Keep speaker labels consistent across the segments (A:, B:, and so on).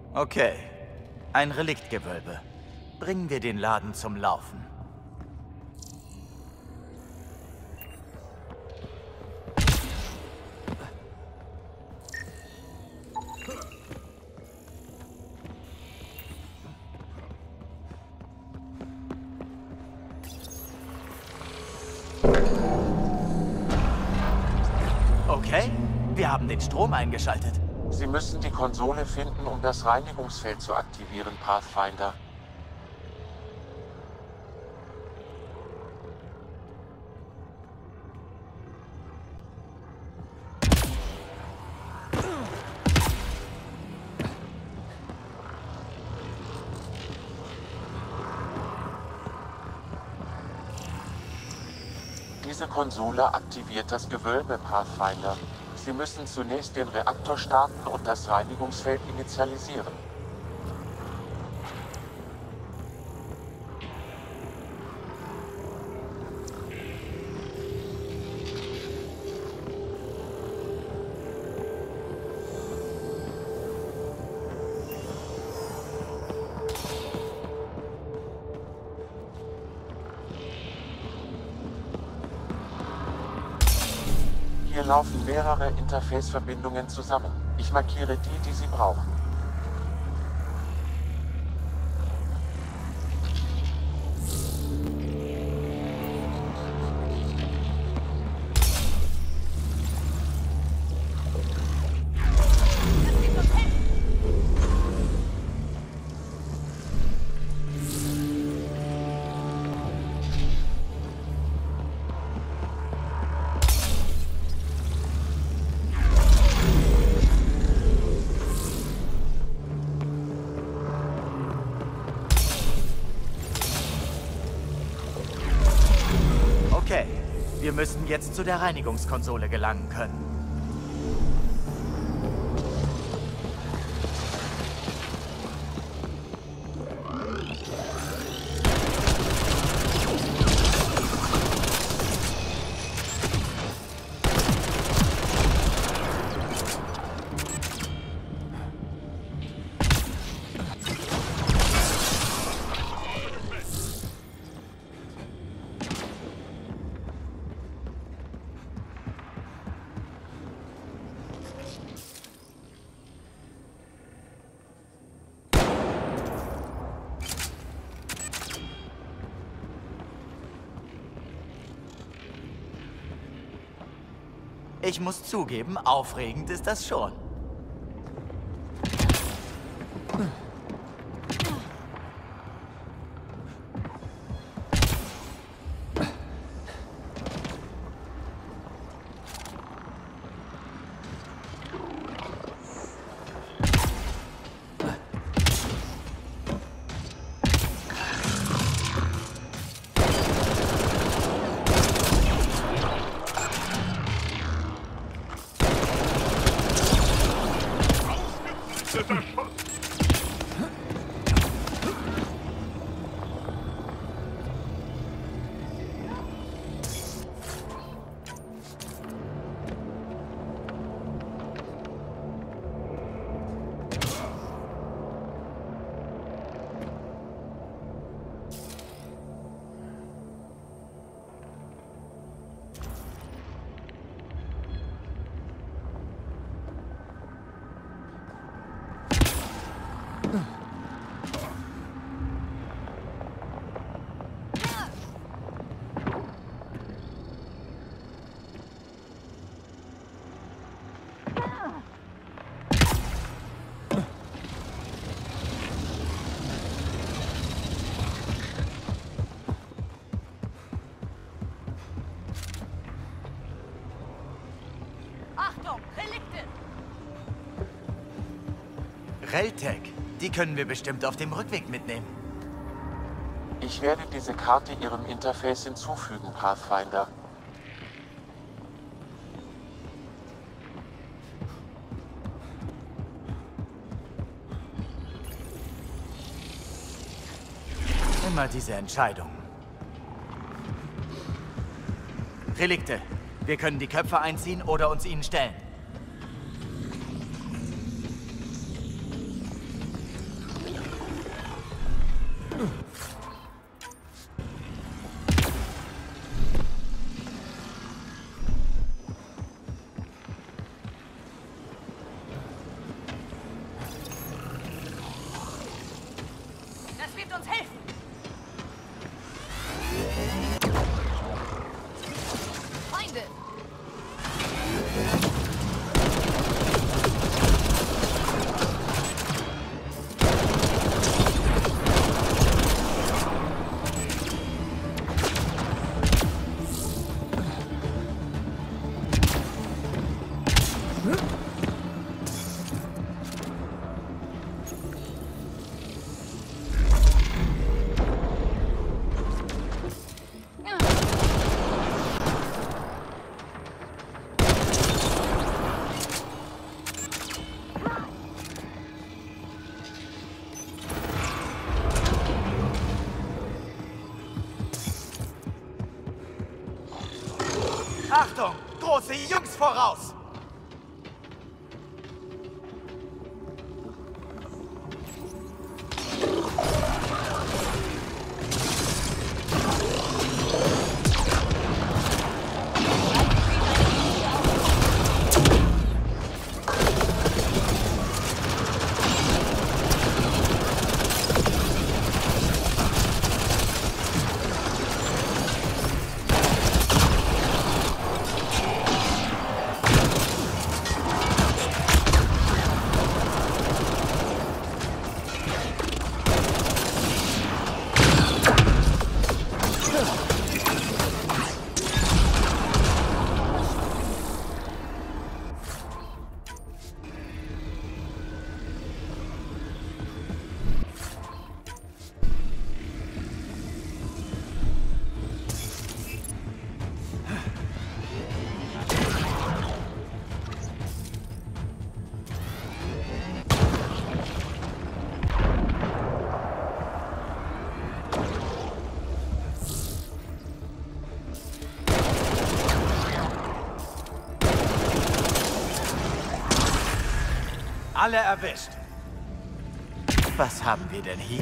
A: Okay, ein Reliktgewölbe. Bringen wir den Laden zum Laufen. Okay, wir haben den Strom eingeschaltet.
B: Sie müssen die Konsole finden, um das Reinigungsfeld zu aktivieren, Pathfinder. Diese Konsole aktiviert das Gewölbe, Pathfinder. Sie müssen zunächst den Reaktor starten und das Reinigungsfeld initialisieren. Hier laufen mehrere Interface-Verbindungen zusammen. Ich markiere die Sie brauchen.
A: Okay, wir müssen jetzt zu der Reinigungskonsole gelangen können. Ich muss zugeben, aufregend ist das schon.
C: Achtung, Relikte!
A: Reltec, die können wir bestimmt auf dem Rückweg mitnehmen.
B: Ich werde diese Karte Ihrem Interface hinzufügen, Pathfinder.
A: Immer diese Entscheidung. Relikte, wir können die Köpfe einziehen oder uns ihnen stellen. Achtung! Große Jungs voraus! Alle erwischt. Was haben wir denn hier?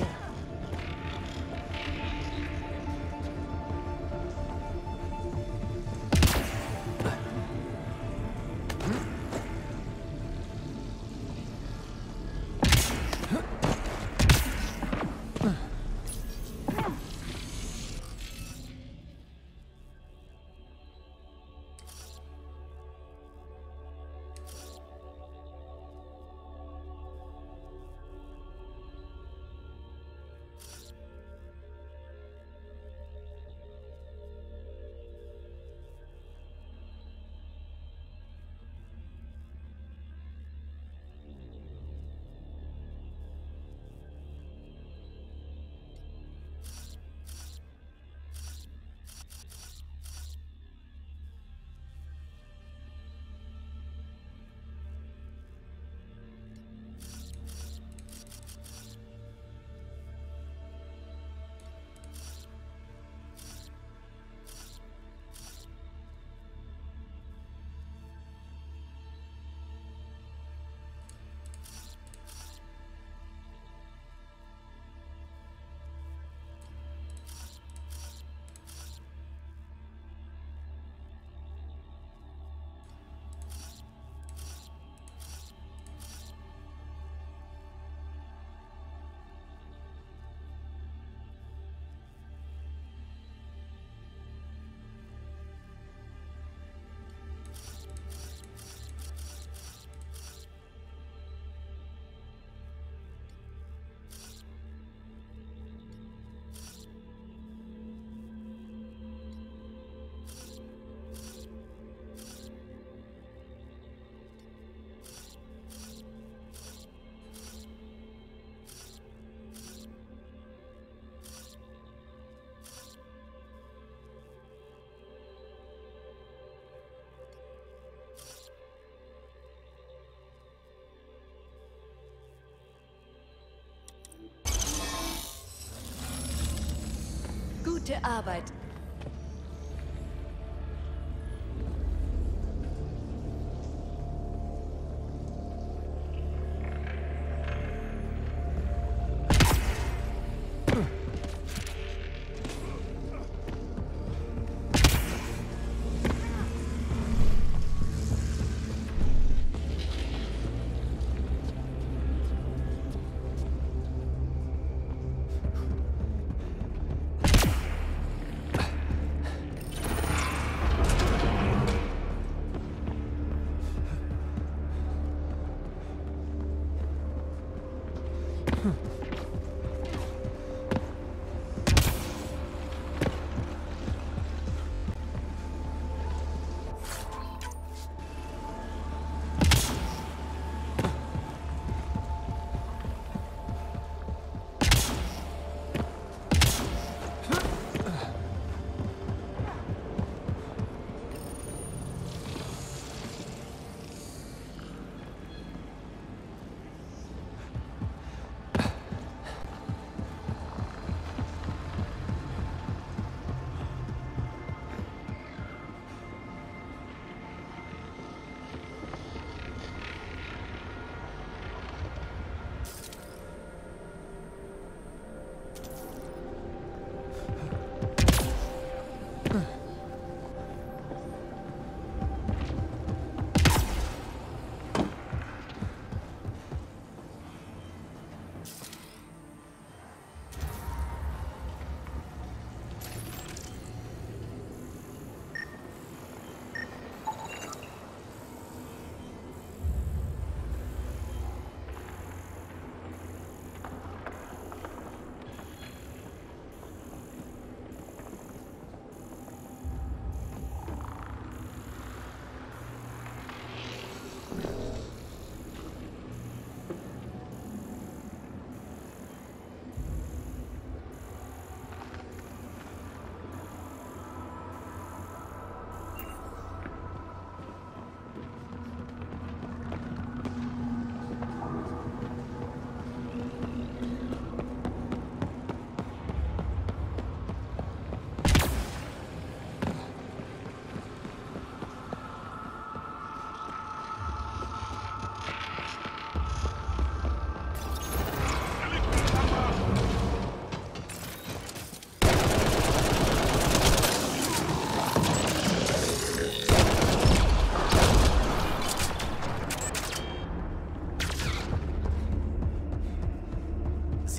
C: Gute Arbeit.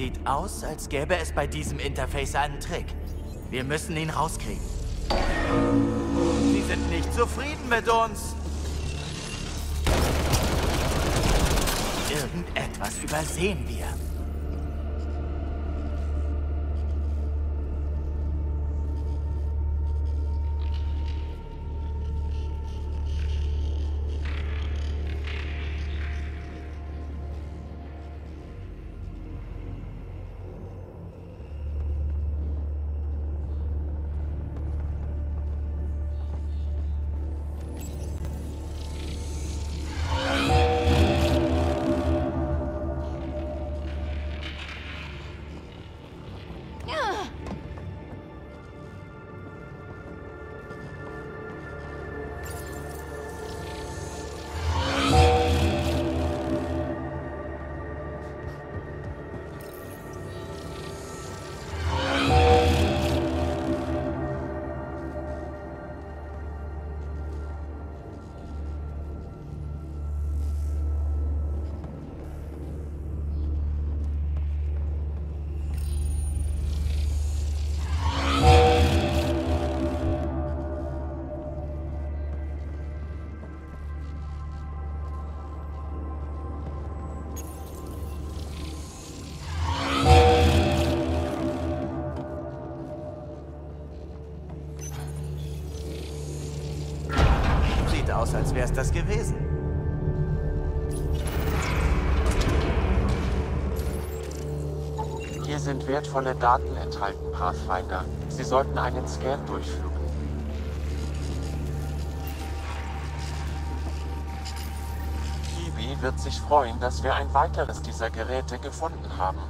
A: Sieht aus, als gäbe es bei diesem Interface einen Trick. Wir müssen ihn rauskriegen. Sie sind nicht zufrieden mit uns. Irgendetwas übersehen wir. Aus, als wäre es das gewesen.
B: Hier sind wertvolle Daten enthalten, Pathfinder. Sie sollten einen Scan durchführen. Kiwi wird sich freuen, dass wir ein weiteres dieser Geräte gefunden haben.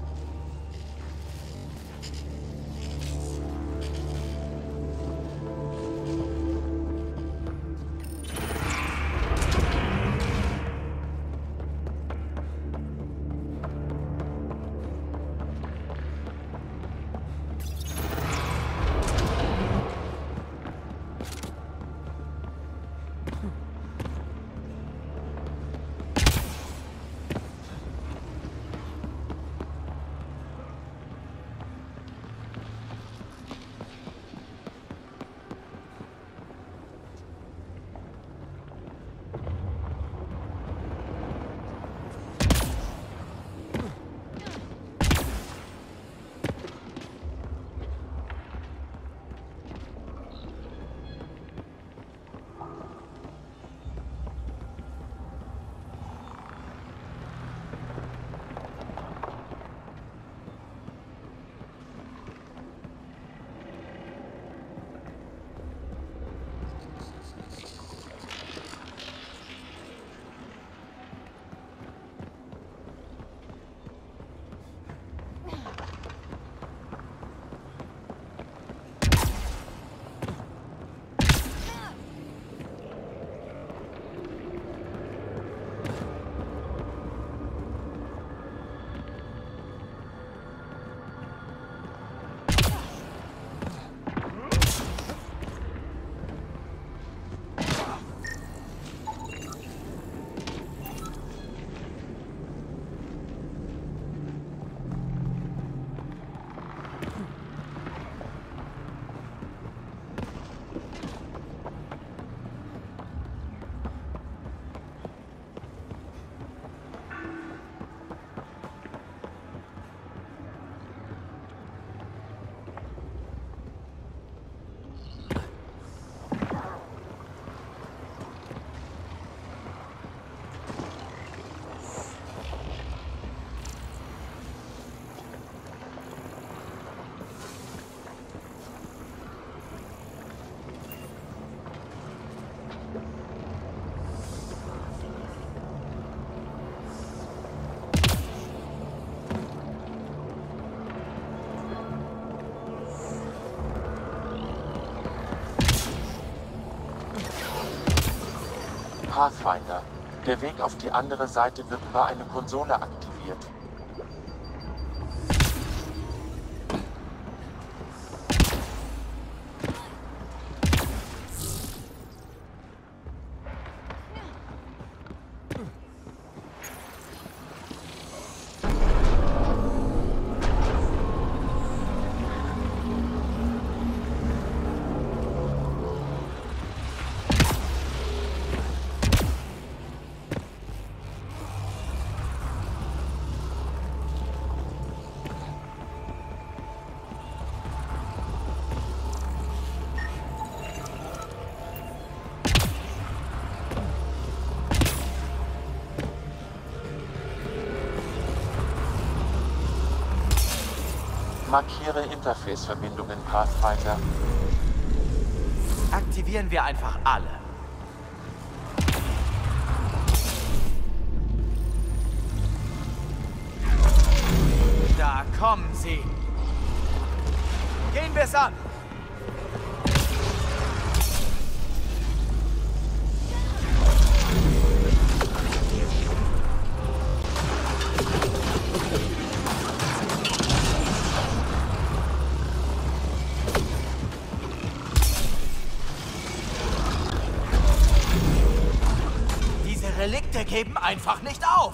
B: Pathfinder. Der Weg auf die andere Seite wird über eine Konsole aktiviert. Markiere Interface-Verbindungen, Pathfinder.
A: Aktivieren wir einfach alle. Da kommen sie. Gehen wir es an. Relikte geben einfach nicht auf.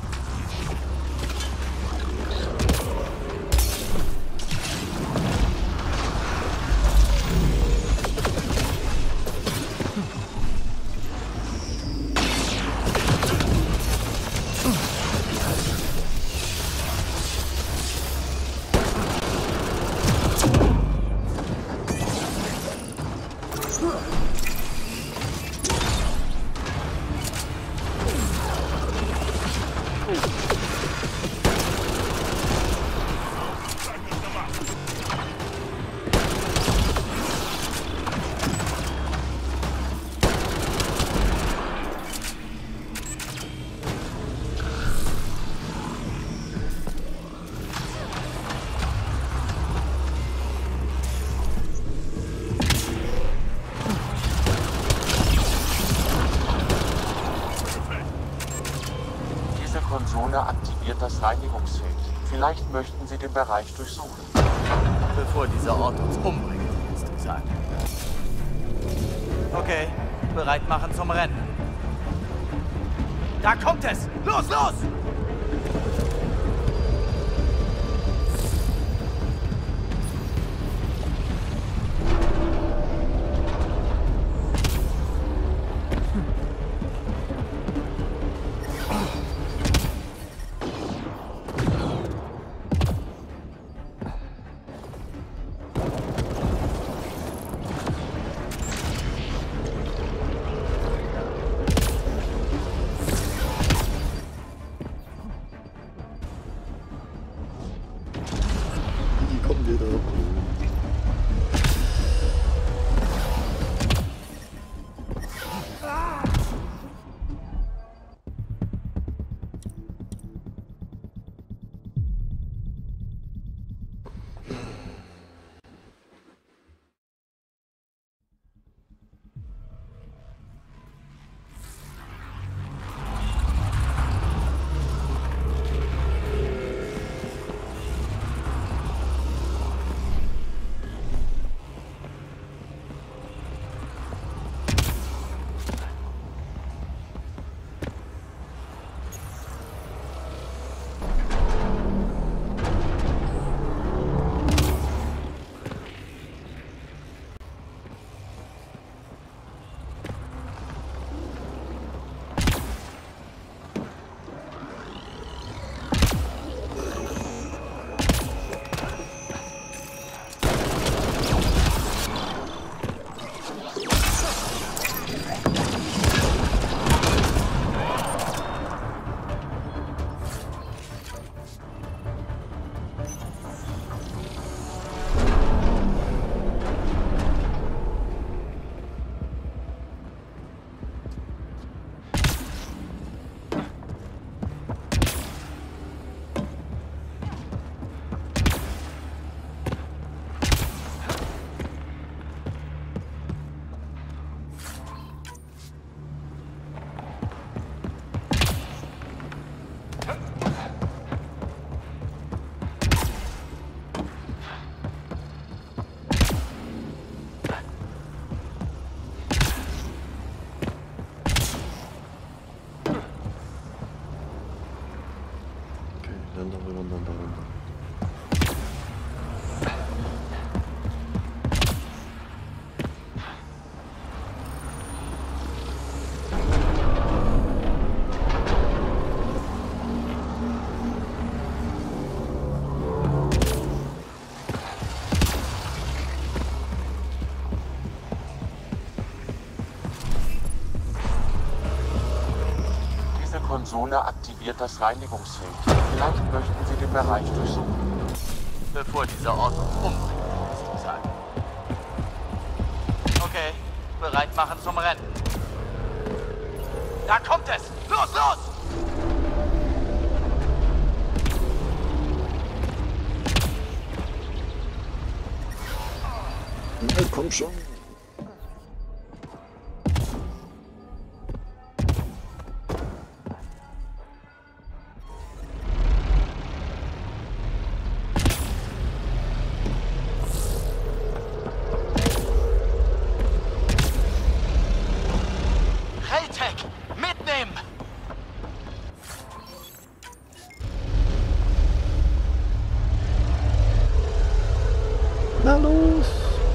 B: Konsole aktiviert das Reinigungsfeld. Vielleicht möchten Sie den Bereich durchsuchen.
A: Bevor dieser Ort uns umbringt, willst du sagen. Okay, bereit machen zum Rennen. Da kommt es! Los, los!
D: Dann darüber und dann darüber.
B: Konsole aktiviert das Reinigungsfeld. Vielleicht möchten Sie den Bereich durchsuchen.
A: Bevor dieser Ort uns umbringt, würdest du sagen. Okay, bereit machen zum Rennen. Da kommt es! Los, los!
D: Na, komm schon.
A: Helltech, mitnehmen!
D: Na los!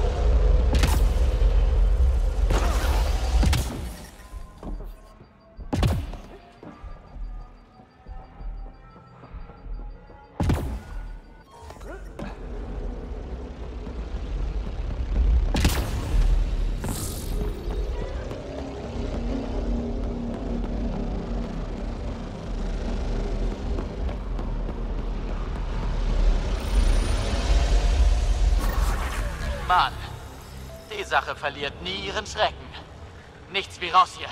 A: Mann, die Sache verliert nie ihren Schrecken. Nichts wie raus hier.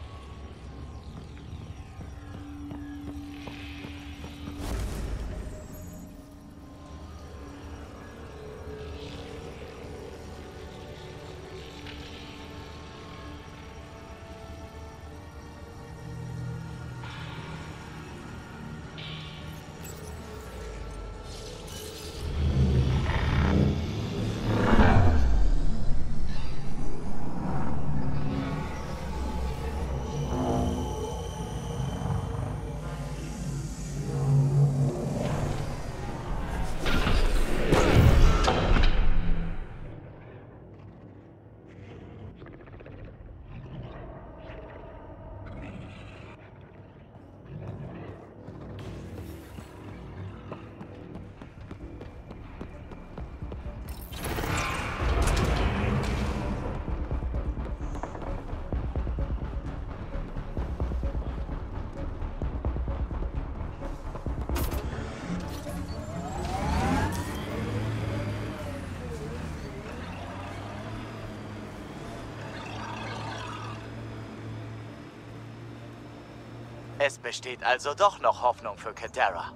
A: Es besteht also doch noch Hoffnung für Kedara.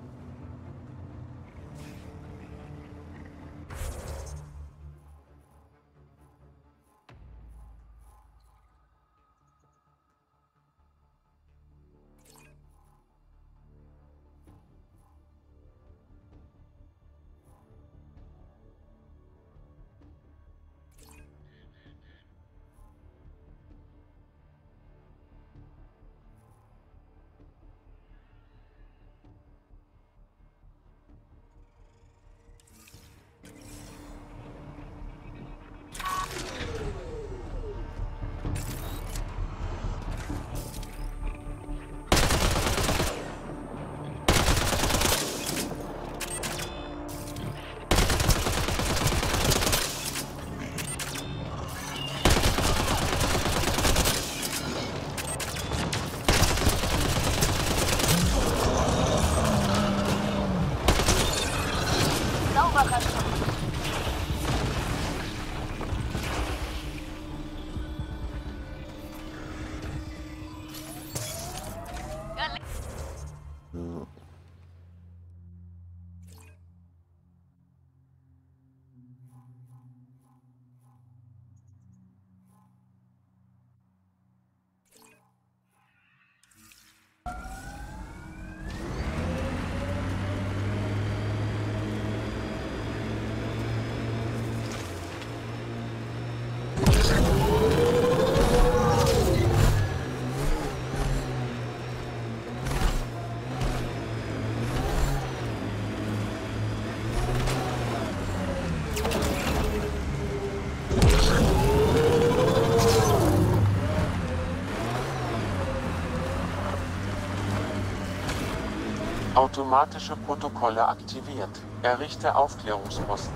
B: Automatische Protokolle aktiviert. Errichte Aufklärungsposten.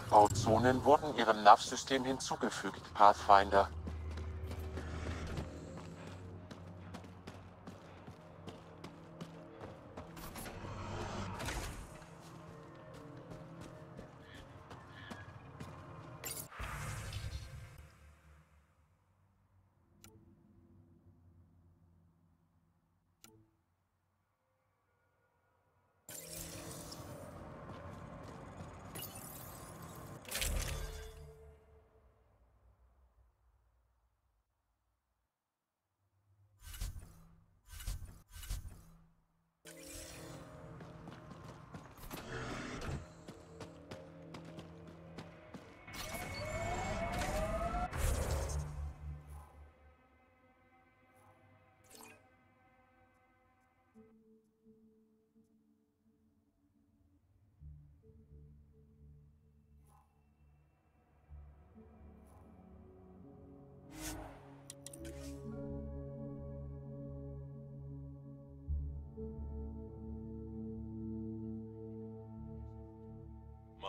B: Abbauzonen wurden Ihrem NAV-System hinzugefügt, Pathfinder.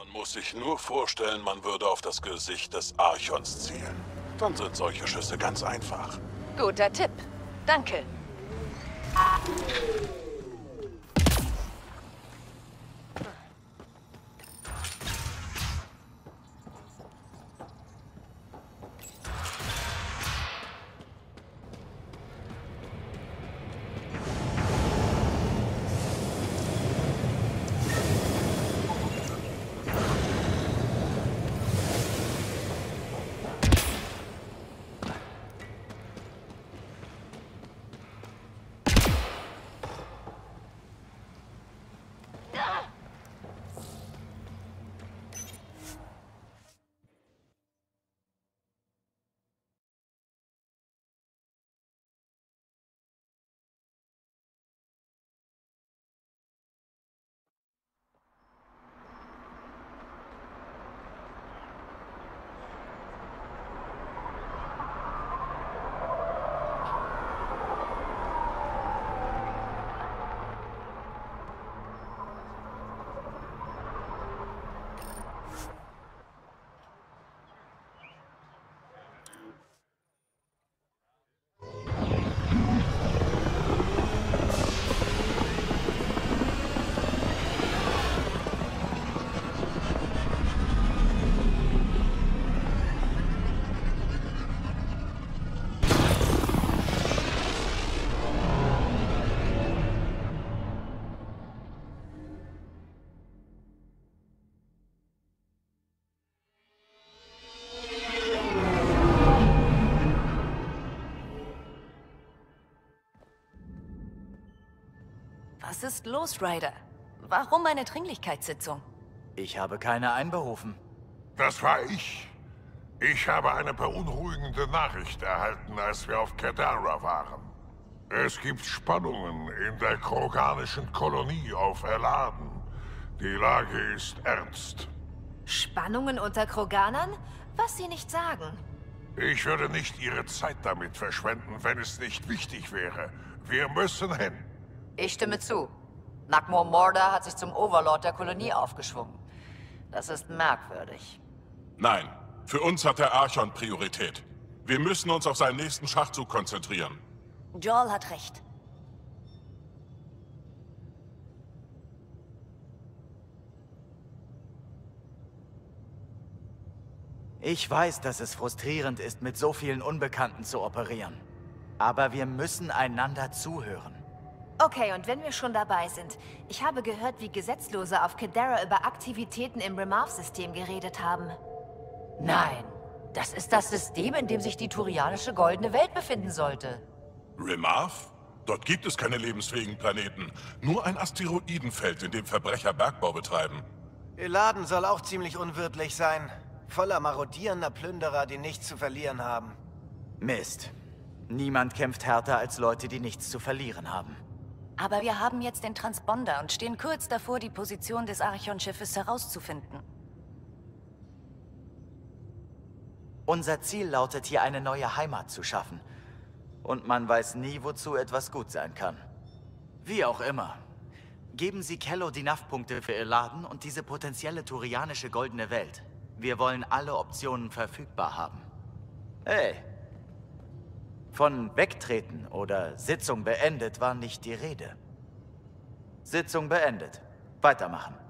E: Man muss sich nur vorstellen, man würde auf das Gesicht des Archons zielen. Dann sind solche Schüsse ganz einfach.
C: Guter Tipp. Danke. Was ist los, Ryder? Warum eine Dringlichkeitssitzung?
A: Ich habe keine einberufen.
F: Das war ich. Ich habe eine beunruhigende Nachricht erhalten, als wir auf Kadara waren. Es gibt Spannungen in der kroganischen Kolonie auf Eladen. Die Lage ist ernst.
C: Spannungen unter Kroganern? Was Sie nicht sagen.
F: Ich würde nicht Ihre Zeit damit verschwenden, wenn es nicht wichtig wäre. Wir müssen hin.
G: Ich stimme zu. Nakmor Morda hat sich zum Overlord der Kolonie aufgeschwungen. Das ist merkwürdig.
E: Nein, für uns hat der Archon Priorität. Wir müssen uns auf seinen nächsten Schachzug konzentrieren.
C: Joel hat recht.
A: Ich weiß, dass es frustrierend ist, mit so vielen Unbekannten zu operieren. Aber wir müssen einander zuhören.
C: Okay, und wenn wir schon dabei sind. Ich habe gehört, wie Gesetzlose auf Kadara über Aktivitäten im Remarv-System geredet haben.
G: Nein, das ist das System, in dem sich die turianische Goldene Welt befinden sollte.
E: Remarv? Dort gibt es keine lebensfähigen Planeten. Nur ein Asteroidenfeld, in dem Verbrecher Bergbau betreiben.
H: Eladen soll auch ziemlich unwirtlich sein. Voller marodierender Plünderer, die nichts zu verlieren haben.
A: Mist. Niemand kämpft härter als Leute, die nichts zu verlieren haben.
C: Aber wir haben jetzt den Transponder und stehen kurz davor, die Position des Archon-Schiffes herauszufinden.
A: Unser Ziel lautet, hier eine neue Heimat zu schaffen. Und man weiß nie, wozu etwas gut sein kann. Wie auch immer. Geben Sie Kello die NAV-Punkte für Eladen und diese potenzielle turianische goldene Welt. Wir wollen alle Optionen verfügbar haben. Hey. Von Wegtreten oder Sitzung beendet war nicht die Rede. Sitzung beendet. Weitermachen.